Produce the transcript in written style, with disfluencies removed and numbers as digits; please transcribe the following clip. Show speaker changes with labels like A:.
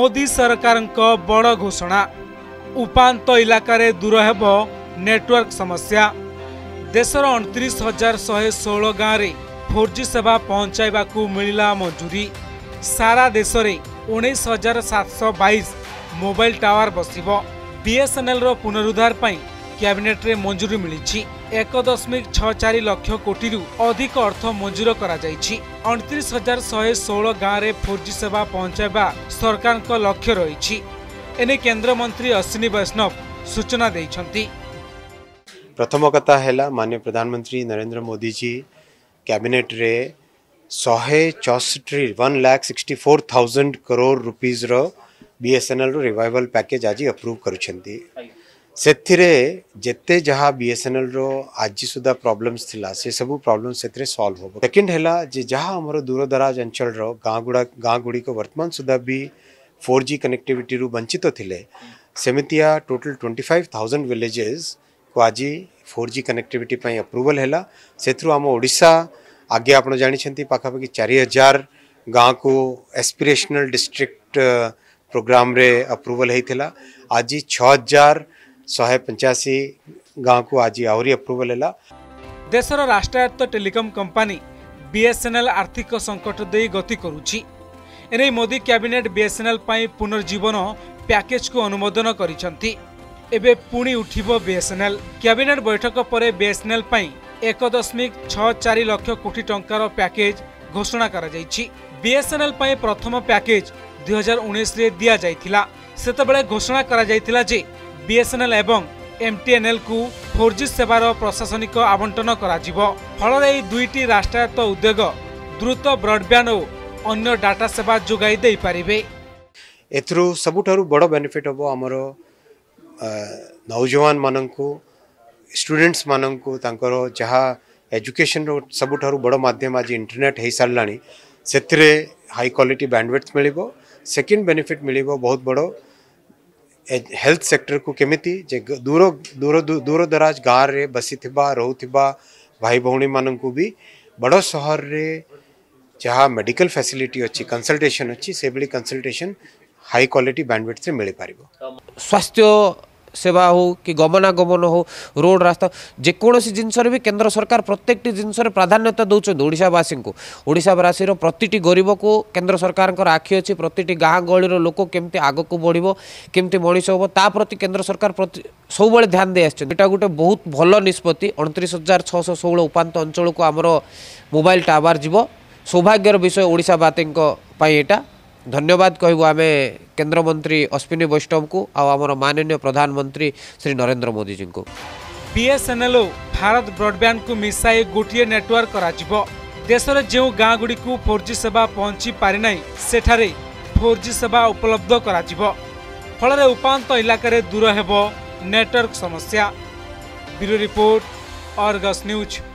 A: मोदी सरकार बड़ घोषणा उपांत इलाकार दूर हेब नेटवर्क समस्या। देशर 29,116 गाँव में 4G सेवा पहुंचाइबा को मिला मंजूरी। सारा देश में 19,722 मोबाइल टावर बसिबो। बीएसएनएल रो पुनरुद्धार पई कैबिनेट रे मंजूरी मिली। 1.64 लाख कोटी अधिक अर्थ मंजूर करा जाइछि। 29,116 गाँव में 4G सेवा पहुंचाइबा सरकार को लक्ष्य रही। एने केंद्र मंत्री अश्विनी वैष्णव सूचना देइछंती।
B: प्रथम कथा है माननीय प्रधानमंत्री नरेंद्र मोदी जी कैबिनेट रे 164,000 करोड़ रुपीज रो बीएसएनएल रो रिवाइवल पैकेज आज अप्रूव करुछंती। सेथिरे जेते जहा बीएसएनएल रो आज सुधा प्रॉब्लम्स थिला से सब प्रॉब्लम्स सेथिरे सॉल्व होबो। सेकंड हैला जे जहा हमरो दूर दराज अंचल रो गाँ गुड़ी को वर्तमान सुधा भी 4G कनेक्टिविटी रु वंचित थिले सेमितिया टोटल 25,000 विलेजेस को आज 4G कनेक्टिविटी पई अप्रूवल हैला। सेथरु हम ओडिशा आगे आपण जानि छंती पाखापाखि 4,000 गाँ को एस्पिरेशनल डिस्ट्रिक्ट प्रोग्राम रे अप्रूवल हेतिला। आज 6,185 गाँ को आज आहरी अप्रूवल हैला।
A: देशर राष्ट्रायत्त टेलीकॉम कंपनी बीएसएनएल आर्थिक संकट दे गति करुछि। एने मोदी कैबिनेट बीएसएनएल पई पुनर्जीवन पैकेज को अनुमोदन करिसंती। एबे पुणी उठिबो बीएसएनएल। कैबिनेट बैठक पर बीएसएनएल पई 1.64 लाख कोटी टंकार पैकेज घोषणा करा जाइछि। बीएसएनएल पई प्रथम पैकेज 2019 रे दिया जाइथिला। सेतबेले घोषणा करा जाइथिला जे बीएसएनएल एवं एमटीएनएल को 4G सेवार प्रशासनिक आवंटन करा जिवो। फଳରେ ଏହି दुईटी राष्ट्रायत्त उद्योग द्रुत ब्रॉडबैंड और अन्य डाटा सेवा जोगाई दे पारिबे।
B: एथरु सबुठारु बड़ बेनिफिट हबो हमरो नौजवान माननकु स्टूडेंट्स माननकु तांकरो जहा एजुकेशन रो सबुठारु बड़ माध्यम आज इंटरनेट हे सारलाणी। सेथिरे हाई क्वालिटी बैंडविड्थ मिलिबो। सेकंड बेनिफिट मिलिबो बहुत बड़ो हेल्थ सेक्टर को केमिति जे दूर दूर दूर दराज गाँव रे बसी थिबा रहउथिबा भाई भौणी माननकु भी बड़ शहर रे जहाँ मेडिकल फैसिलिटी अच्छी कंसल्टेशन अच्छी से बड़ी कंसल्टेशन हाई क्वालिटी बैंडविड्थ रे मिल पारिबो।
C: स्वास्थ्य सेवा हो कि गमनागमन हो रोड रास्ता जेकोसी जिनस भी केंद्र सरकार प्रत्येक जिनस प्राधान्यता दौरान ओडिशावासी को ओडिशावासी प्रतिटी गरीब को केंद्र सरकार आखि अच्छी प्रतिटी गाँ गहली लोक केमती आग को बढ़ो केमती मनीष हम ता प्रति केंद्र सरकार सब ध्यान दे आटा गोटे बहुत भल निष्पत्ति। 29,616 उपांत अंचल को आमर मोबाइल टावर जीव सौभाग्यर विषय ओडिशावासी यहाँ। धन्यवाद कहबो आमे केंद्र मंत्री अश्विनी वैष्णव को आमर माननीय प्रधानमंत्री श्री नरेंद्र मोदी जी को।
A: बीएसएनएल भारत ब्रॉडबैंड को मिसाई गोटे नेटवर्क कराजिबो। देशर जो गाँ गुड़ी को 4G सेवा पहुंची पारि नै सेठारे 4G सेवा उपलब्ध कराजिबो। फଳରେ उपांत इलाका दूर हेबो नेटवर्क समस्या। Bureau report, Argus news.